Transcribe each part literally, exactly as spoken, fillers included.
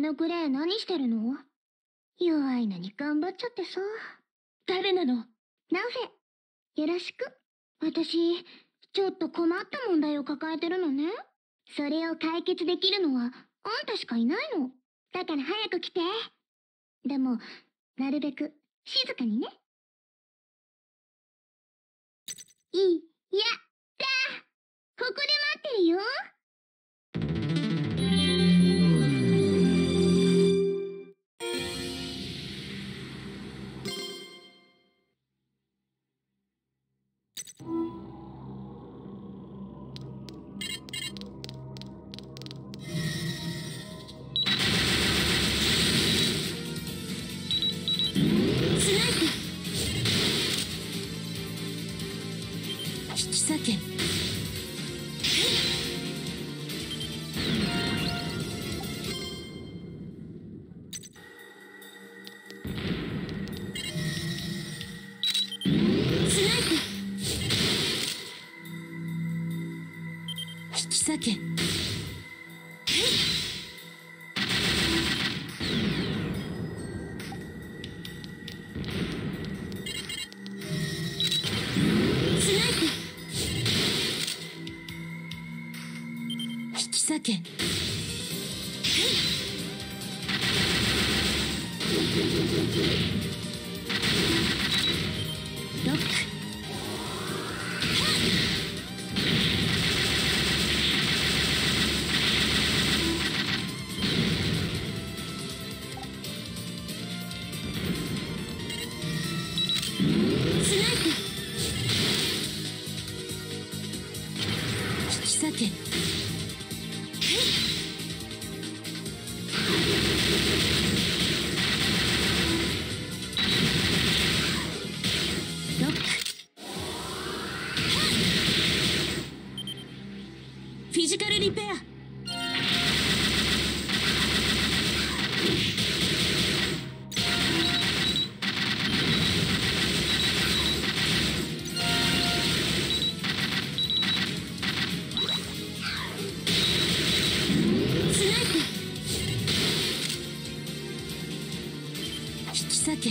のクレイ何してるの？弱いのに頑張っちゃってさ。 誰なの？ ナフェ、よろしく。私、ちょっと困った問題を抱えてるのね。それを解決できるのはあんたしかいないの。だから早く来て。でも、なるべく静かにね。い、やったー！ここで待ってるよ。 引き裂け。引き裂け。引き裂け。ロック。スナイプ。引き裂け。ロック。フィジカルリペア。引き裂け。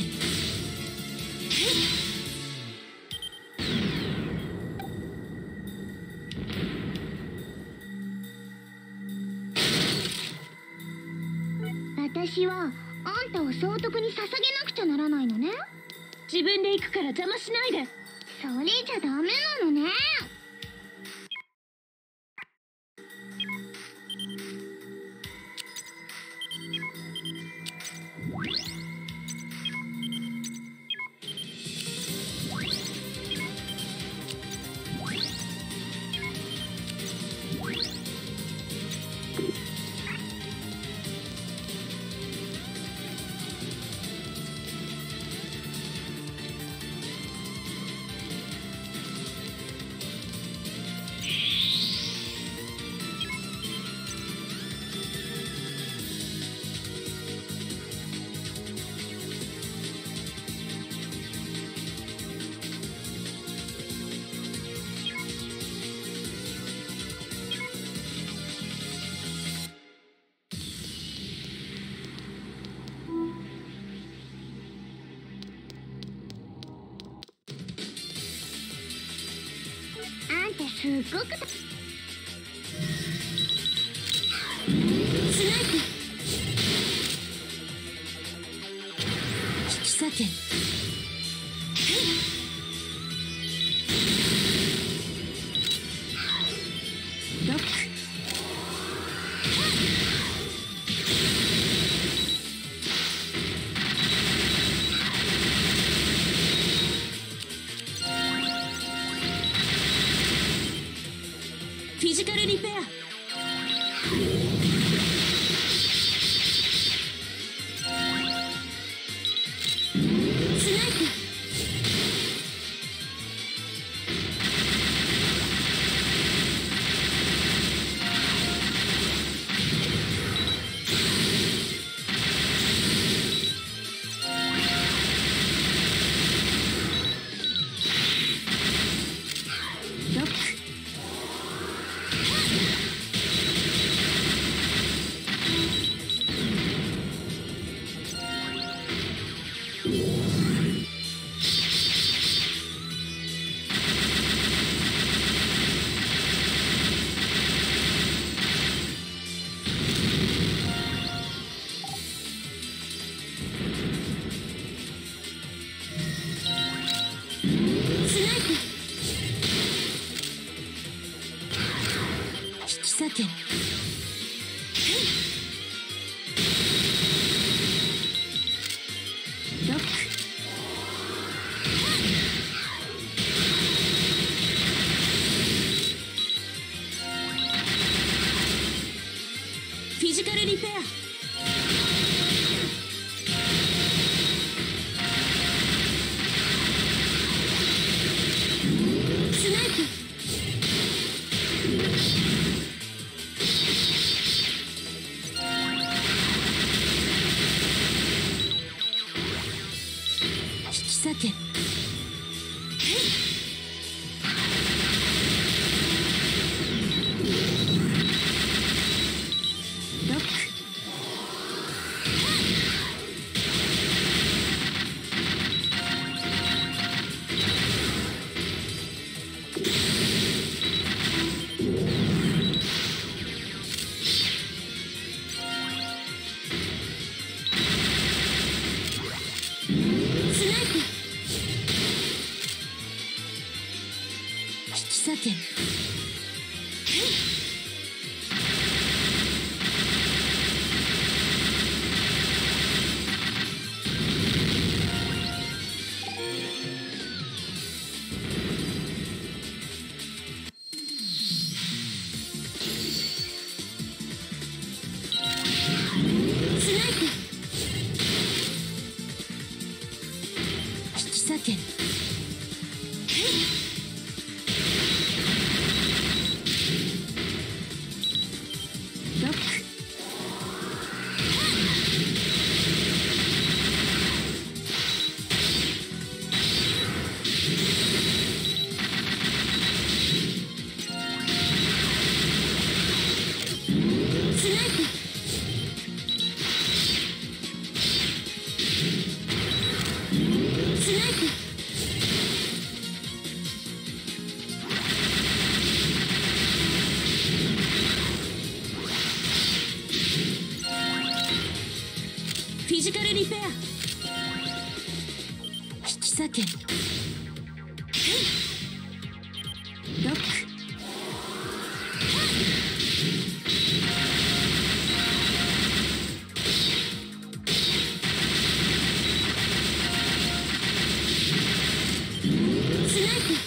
私はあんたを総督に捧げなくちゃならないのね。 自分で行くから邪魔しないで。 それじゃダメなのね。あんたすっごくたスナイプ。 引き裂け。ロック。フィジカルリペア。スナイプ。ロック。 スナイプ。引き裂け。ロック。フィジカルリペア。スナイプ。引き裂け。ロック。スナイプ。引き裂け。スナイプ。引き裂け。ロック。スナイプ。スナイプ。フィジカルリペア。引き裂け。ロック。スナイプ。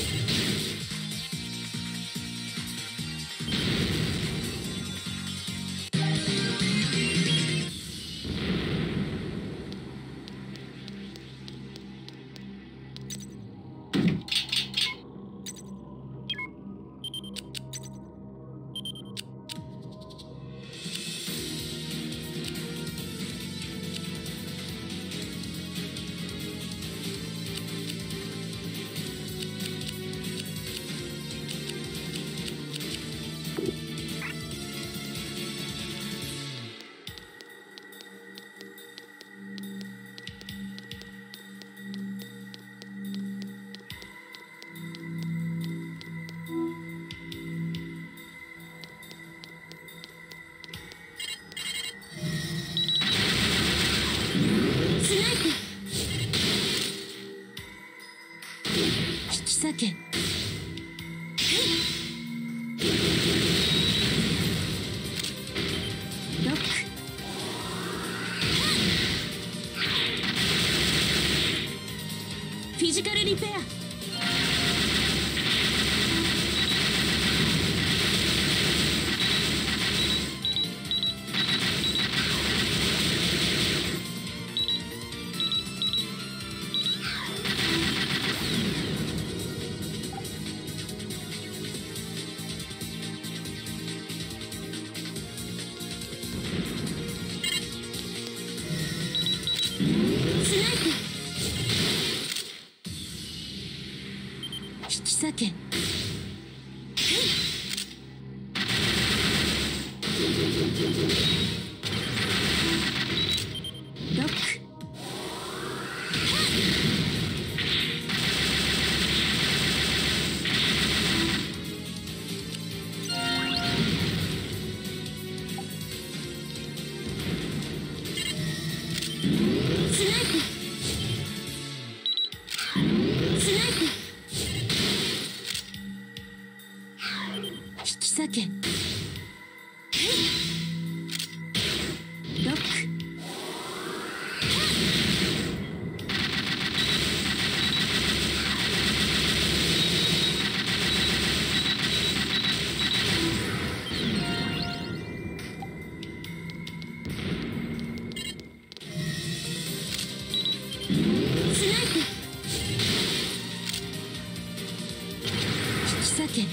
スナイプ。引き裂け。ロック。フィジカルリペア。スナイプ。引き裂け。ロック。スナイプ。スプ。引き裂け。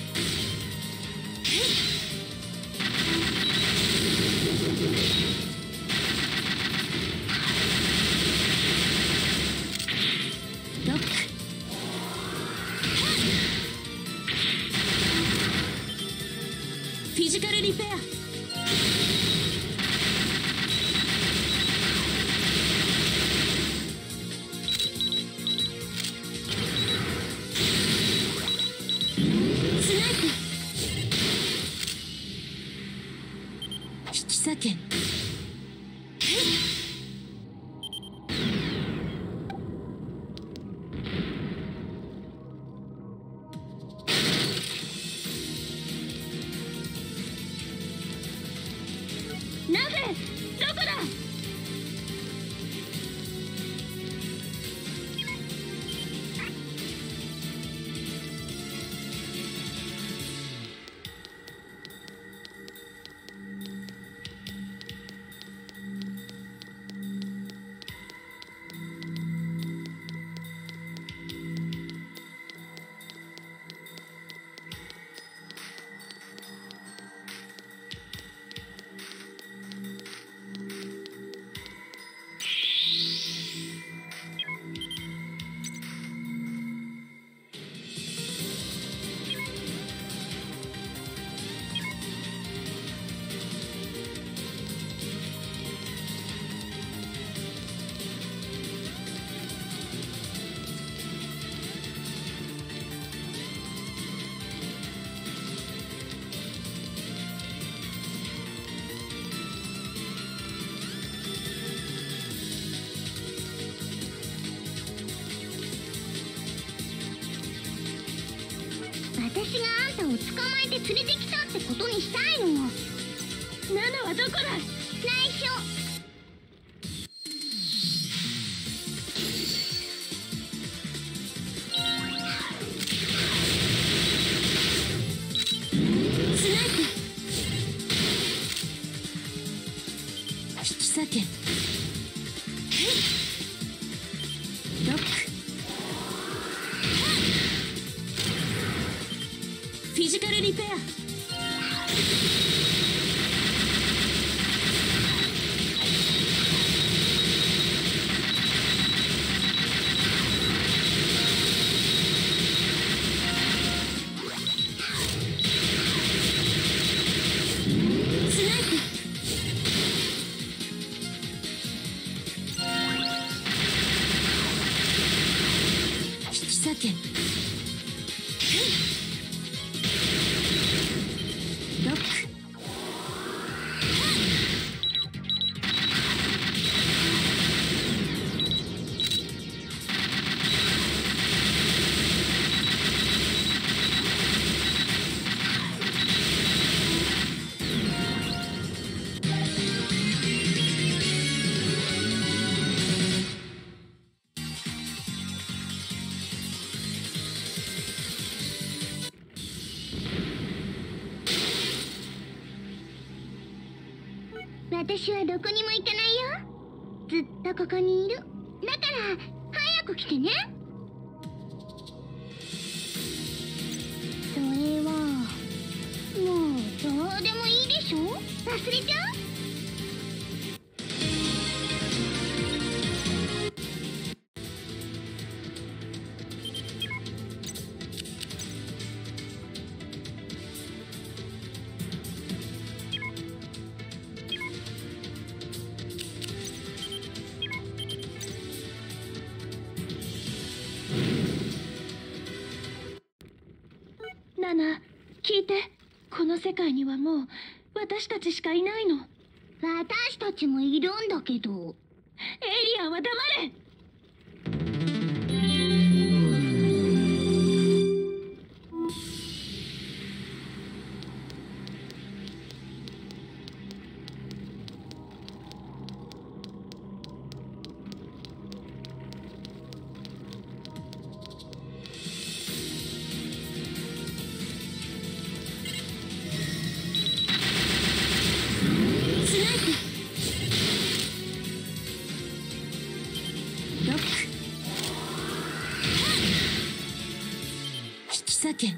ロック。フィジカルリペア。引き裂け。 なぜどこだ。私があんたを捕まえて連れてきたってことにしたいの。ナナはどこだ。内緒。 スナイプ。引き裂け。ロック。フィジカルリペア。スナイプ。引き裂け。ロック。 私はどこにも行かないよ。ずっとここにいる。だから早く来てね。それはもうどうでもいいでしょ。忘れちゃう。 ナナ、聞いて。この世界にはもう私たちしかいないの。 私たちもいるんだけど。 エイリアンは黙れ。スナイプ。 裂け。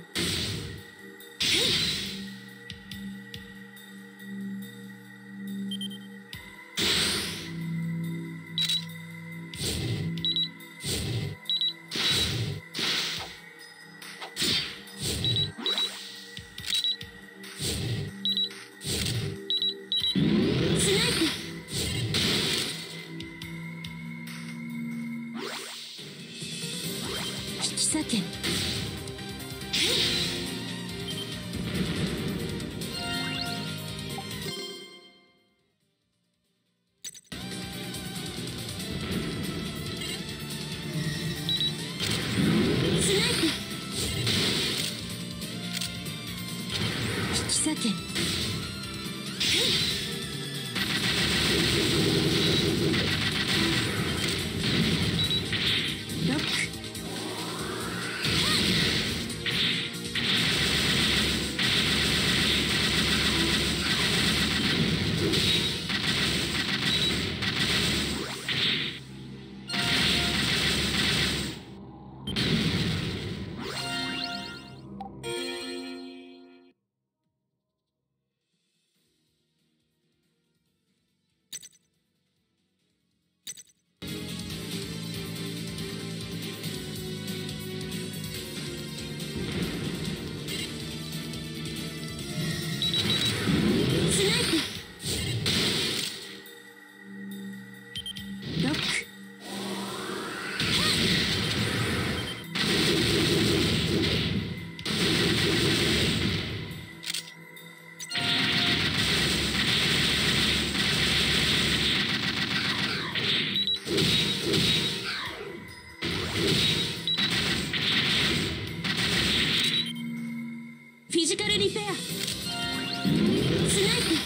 フィジカルリペア。スナイプ。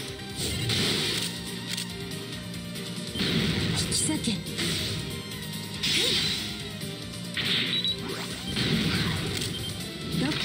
引き裂け。ロック。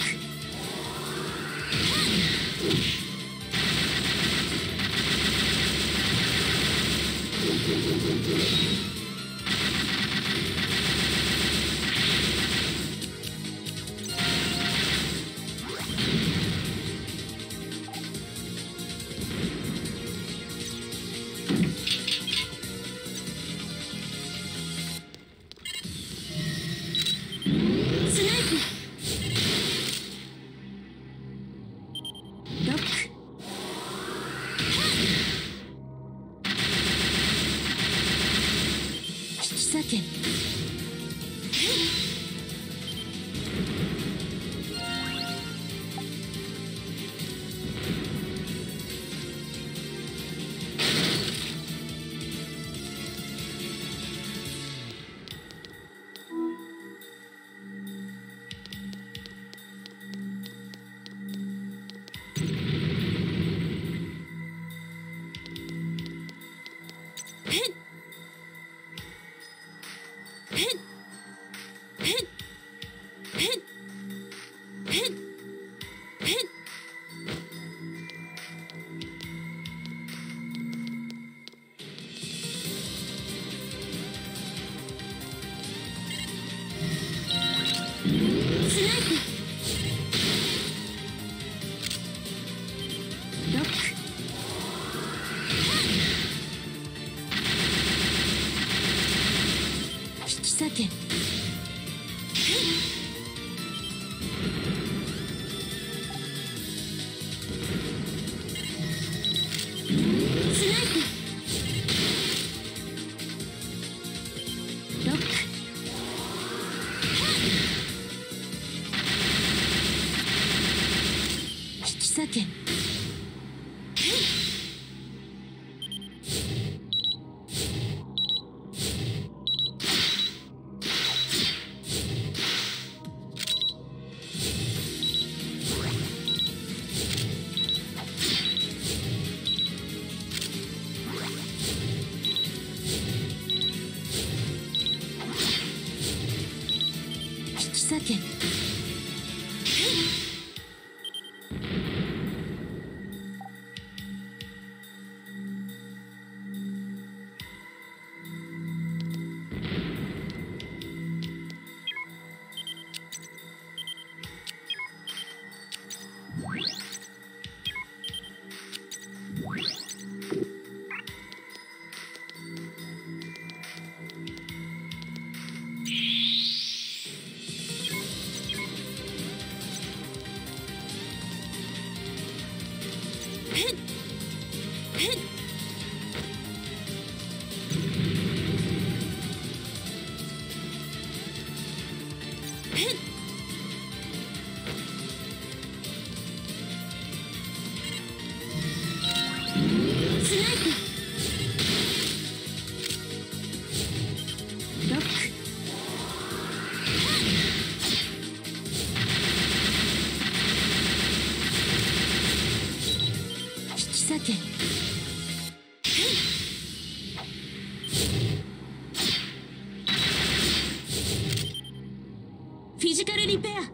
フィジカルリペア。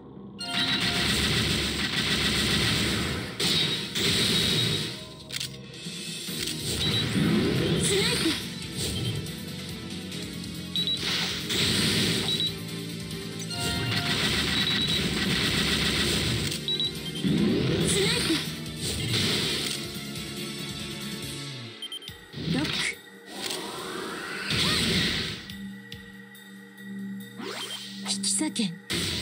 スナイプ。スナイプ。ロック。引き裂け。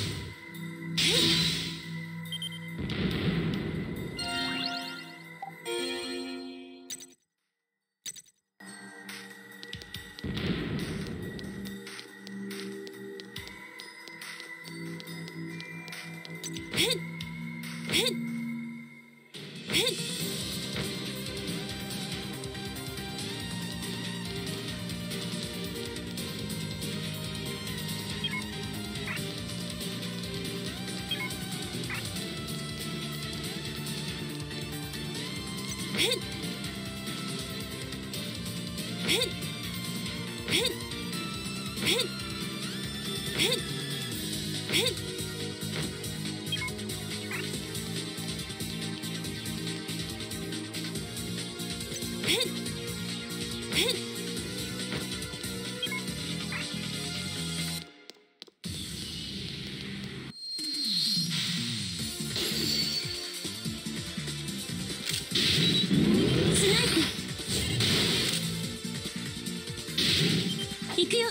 行くよ。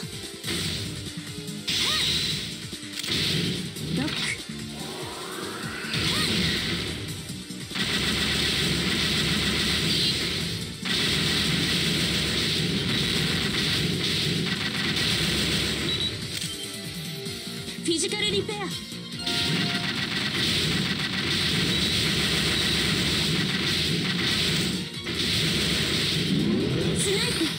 ロック。フィジカルリペア。スナイプ。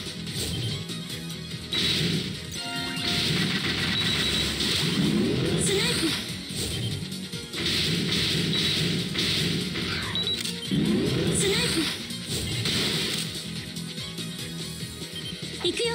行くよ。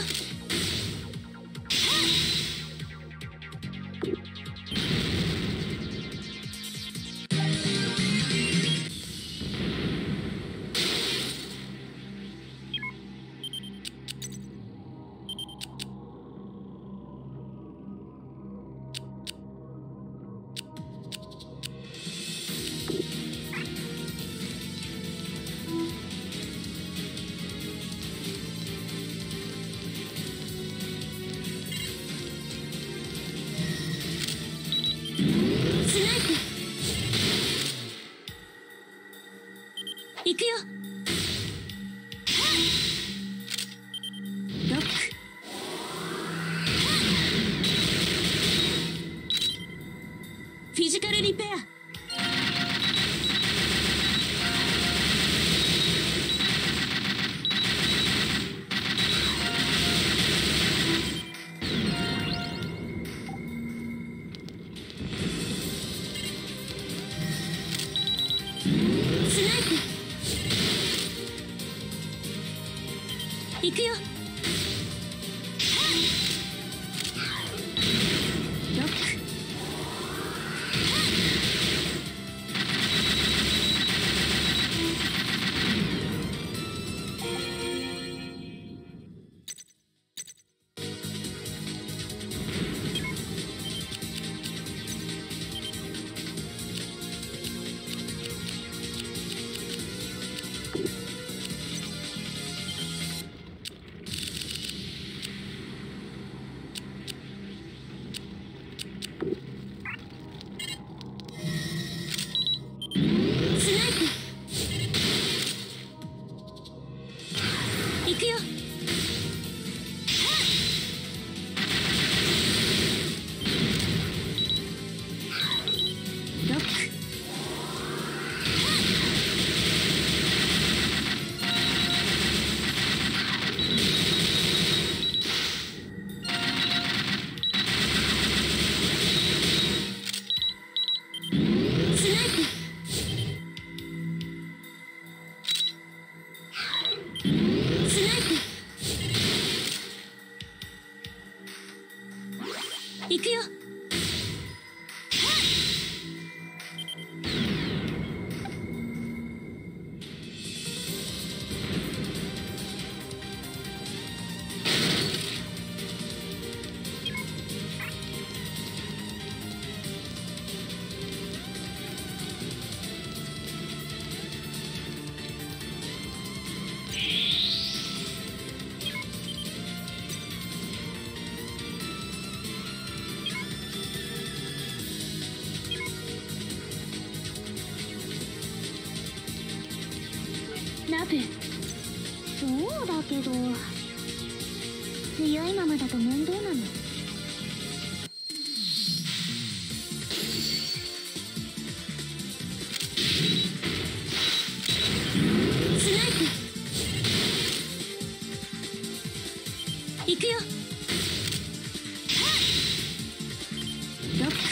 行くよ。ロック。フィジカルリペア。スナイプ。行くよ。ロック。 なぜ？ そうだけど、強いままだと面倒なの。 スナイプ行くよ。 ロック。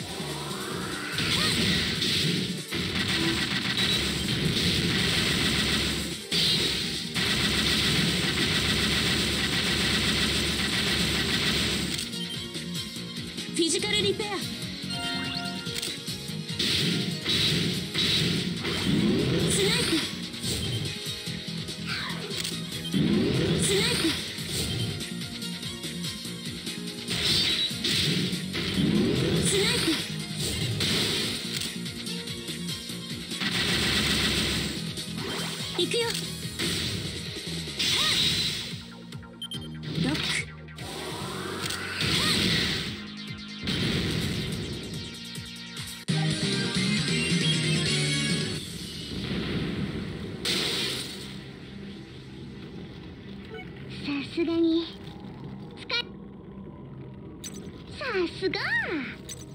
フィジカルリペア。スナイプスナイプスナイプ行くよ。 ロック。さすがに使いさすが